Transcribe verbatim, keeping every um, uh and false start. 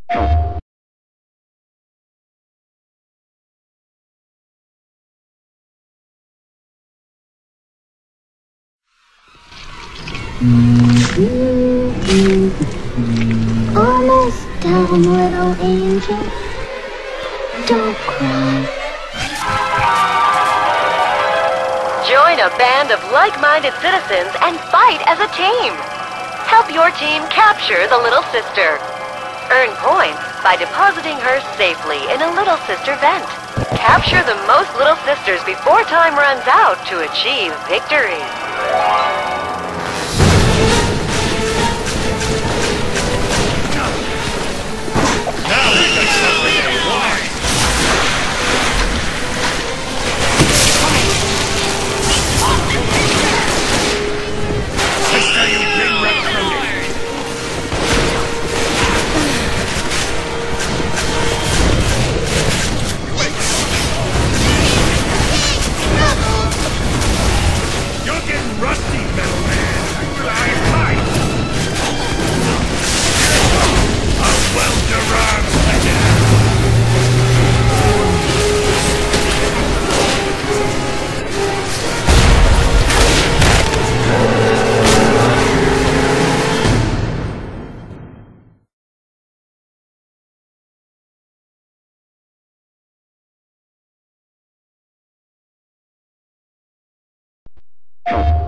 Almost done, little angel. Don't cry. Join a band of like-minded citizens and fight as a team. Help your team capture the Little Sister. Earn points by depositing her safely in a Little Sister vent. Capture the most Little Sisters before time runs out to achieve victory. Now we can something they want. Sister, you've been recruited. You're getting rusty, metal man. I fight. A well-derived Oh.